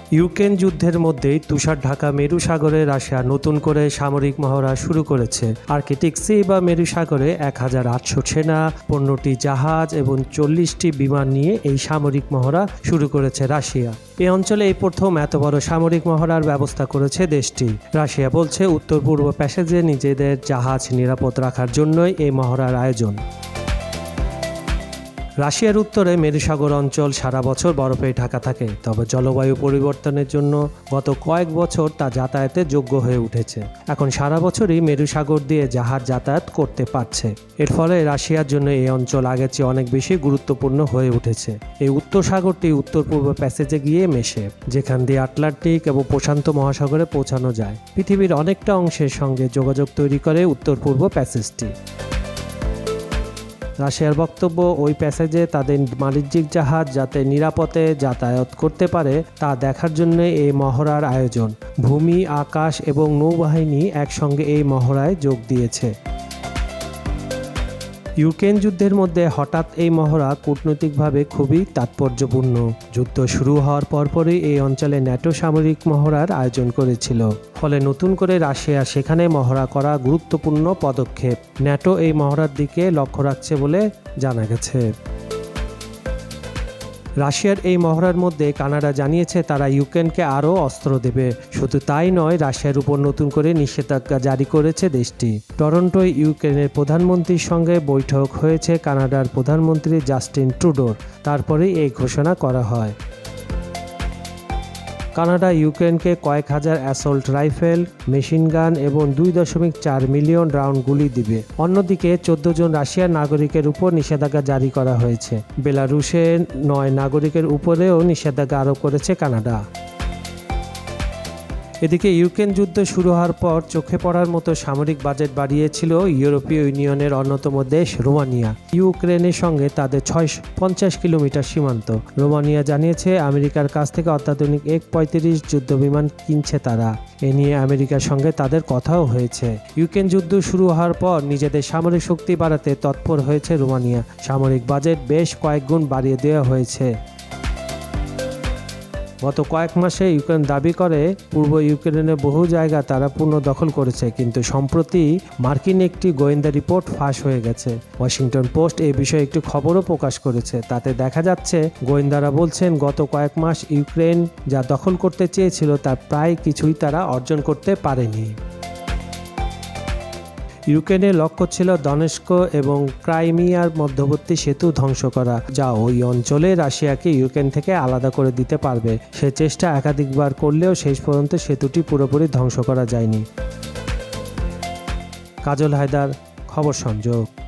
Ukraine যুদ্ধের মধ্যেই তুষার ঢাকা মেরু সাগরে রাশিয়া নতুন করে সামরিক মহড়া শুরু করেছে। আর্কটিক সি বা মেরু সাগরে 1800 সেনা, 15টি জাহাজ এবং 40টি বিমান নিয়ে এই সামরিক মহড়া শুরু করেছে রাশিয়া। এই অঞ্চলে এই প্রথম এত বড় সামরিক মহড়ার ব্যবস্থা করেছে দেশটি। রাশিয়া বলছে উত্তর পূর্ব প্যাসেজে নিজেদের জাহাজ নিরাপদ রাখার জন্যই এই মহড়ার আয়োজন। রাশিয়ার উত্তরে মেরুসাগর অঞ্চল সারা বছর বরফে ঢাকা থাকে, তবে জলবায়ু পরিবর্তনের জন্য গত কয়েক বছর তা যাতায়াতের যোগ্য হয়ে উঠেছে। এখন সারা বছরই মেরুসাগর দিয়ে জাহাজ যাতায়াত করতে পারছে। এর ফলে রাশিয়ার জন্য এই অঞ্চল আগের চেয়ে অনেক বেশি গুরুত্বপূর্ণ হয়ে উঠেছে। এই উত্তর সাগরটি উত্তর পূর্ব প্যাসেজে গিয়ে মেশে, যেখান দিয়ে আটলান্টিক এবং প্রশান্ত মহাসাগরে পৌঁছানো যায়। পৃথিবীর অনেকটা অংশের সঙ্গে যোগাযোগ তৈরি করে উত্তর পূর্ব প্যাসেজটি। রাশিয়ার বক্তব্য, ওই প্যাসেজে তাদের বাণিজ্যিক জাহাজ যাতে নিরাপদে যাতায়াত করতে পারে তা দেখার জন্য এই মহড়ার আয়োজন। ভূমি, আকাশ এবং নৌবাহিনী একসঙ্গে এই মহড়ায় যোগ দিয়েছে। ইউক্রেন যুদ্ধের মধ্যে হঠাৎ এই মহড়া কূটনৈতিকভাবে খুবই তাৎপর্যপূর্ণ। যুদ্ধ শুরু হওয়ার পরপরই এই অঞ্চলে ন্যাটো সামরিক মহড়ার আয়োজন করেছিল। ফলে নতুন করে রাশিয়া সেখানে মহড়া করা গুরুত্বপূর্ণ পদক্ষেপ। ন্যাটো এই মহড়ার দিকে লক্ষ্য রাখছে বলে জানা গেছে। রাশিয়ার এই মহড়ার মধ্যে কানাডা জানিয়েছে তারা ইউক্রেনকে আরও অস্ত্র দেবে। শুধু তাই নয়, রাশিয়ার উপর নতুন করে নিষেধাজ্ঞা জারি করেছে দেশটি। টরন্টোয় ইউক্রেনের প্রধানমন্ত্রীর সঙ্গে বৈঠক হয়েছে কানাডার প্রধানমন্ত্রী জাস্টিন ট্রুডোর। তারপরেই এই ঘোষণা করা হয়। কানাডা ইউক্রেনকে কয়েক হাজার অ্যাসল্ট রাইফেল, মেশিনগান এবং 2.4 মিলিয়ন রাউন্ড গুলি দিবে। অন্যদিকে 14 জন রাশিয়ার নাগরিকের উপর নিষেধাজ্ঞা জারি করা হয়েছে। বেলারুশের 9 নাগরিকের উপরেও নিষেধাজ্ঞা আরোপ করেছে কানাডা। এদিকে ইউক্রেন যুদ্ধ শুরু হওয়ার পর চোখে পড়ার মতো সামরিক বাজেট বাড়িয়েছিল ইউরোপীয় ইউনিয়নের অন্যতম দেশ রোমানিয়া। ইউক্রেনের সঙ্গে তাদের 650 কিলোমিটার সীমান্ত। রোমানিয়া জানিয়েছে আমেরিকার কাছ থেকে অত্যাধুনিক F-35 যুদ্ধবিমান কিনছে তারা। এ নিয়ে আমেরিকার সঙ্গে তাদের কথাও হয়েছে। ইউক্রেন যুদ্ধ শুরু হওয়ার পর নিজেদের সামরিক শক্তি বাড়াতে তৎপর হয়েছে রোমানিয়া। সামরিক বাজেট বেশ কয়েক গুণ বাড়িয়ে দেওয়া হয়েছে। গত কয়েক মাসে ইউক্রেন দাবি করে পূর্ব ইউক্রেনের বহু জায়গা তারা পূর্ণ দখল করেছে, কিন্তু সম্প্রতি মার্কিন একটি গোয়েন্দা রিপোর্ট ফাঁস হয়ে গেছে। ওয়াশিংটন পোস্ট এই বিষয়ে একটি খবরও প্রকাশ করেছে। তাতে দেখা যাচ্ছে গোয়েন্দারা বলছেন গত কয়েক মাস ইউক্রেন যা দখল করতে চেয়েছিল তার প্রায় কিছুই তারা অর্জন করতে পারেনি। ইউক্রেনের লক্ষ্য ছিল দনেস্ক এবং ক্রাইমিয়ার মধ্যবর্তী সেতু ধ্বংস করা, যা ওই অঞ্চলে রাশিয়াকে ইউক্রেন থেকে আলাদা করে দিতে পারবে। সে চেষ্টা একাধিকবার করলেও শেষ পর্যন্ত সেতুটি পুরোপুরি ধ্বংস করা যায়নি। কাজল হায়দার, খবর সংযোগ।